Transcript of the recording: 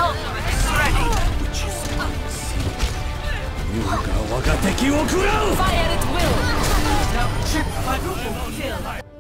ultimate is ready. 優が我が敵を食らう Fire at will. Now, quadruple kill.